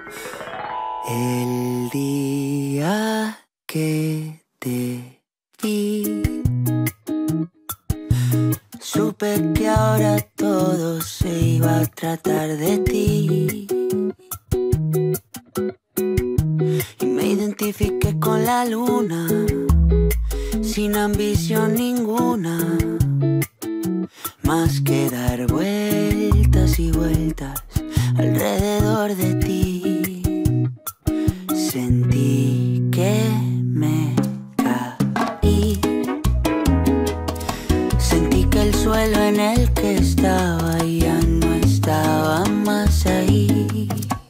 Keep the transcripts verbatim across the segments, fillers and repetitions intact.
El día que te vi, supe que ahora todo se iba a tratar de ti. Y me identifiqué con la luna, sin ambición ninguna, más que dar vueltas y vueltas alrededor de ti. Sentí que me caí, sentí que el suelo en el que estaba ya no estaba más ahí.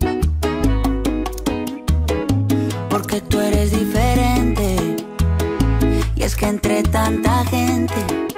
Porque tú eres diferente, y es que entre tanta gente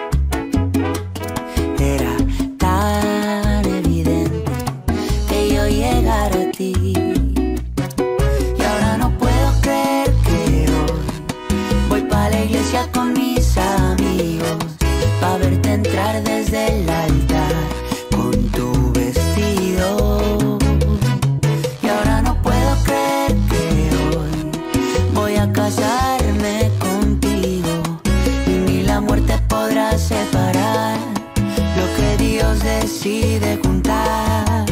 era tan evidente que yo llegara a ti. Y ahora no puedo creer que hoy voy pa' la iglesia con mis amigos, pa' verte entrar desde el altar con tu vestido. Y ahora no puedo creer que hoy voy a casarme contigo, y ni la muerte podrá separar lo que Dios decide juntar.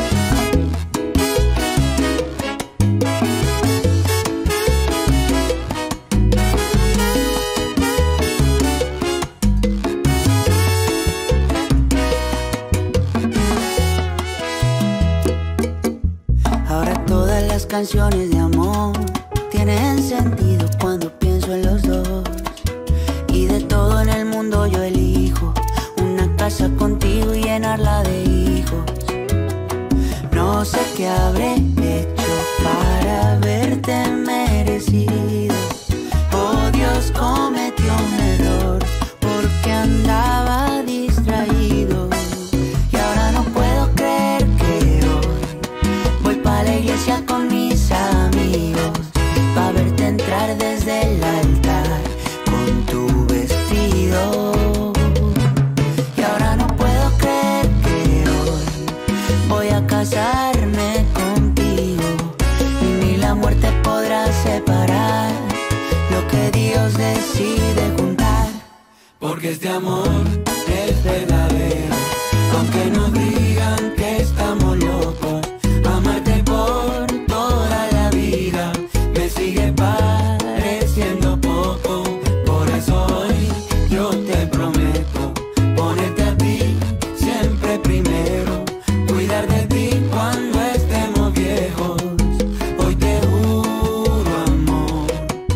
Ahora todas las canciones de amor tienen sentido cuando pienso en los dos. Y de todo en el mundo yo elijo una casa contigo y llenarla de hijos. No sé qué habré hecho para haberte merecido. Oh, Dios cometió un error porque andaba distraído. Y ahora no puedo creer que hoy voy pa' la iglesia con mis amigos, pa' verte entrar desde el altar con tu vestido. Y ahora no puedo creer que hoy voy a casarme contigo, y ni la muerte podrá separar lo que Dios decide juntar. Porque este amor es verdadero, aunque nos digan que estamos locos. Amarte por toda la vida me sigue pareciendo poco. Por eso hoy yo te prometo ponerte a ti siempre primero, cuidar de ti cuando estemos viejos. Hoy te juro amor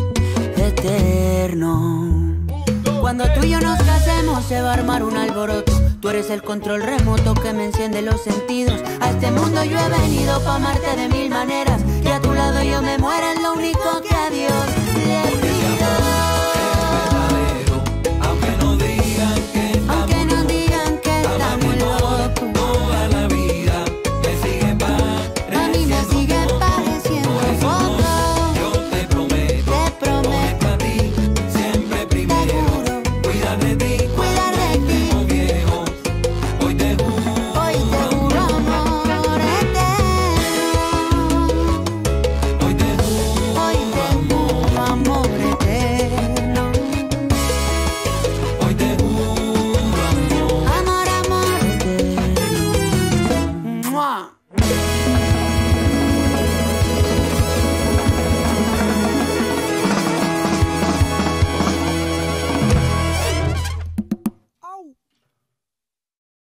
Eterno. Cuando tú y yo nos casemos se va a armar un alboroto. Tú eres el control remoto que me enciende los sentidos. A este mundo yo he venido pa' amarte de mil maneras, y a tu lado yo me muero, es lo único que a Dios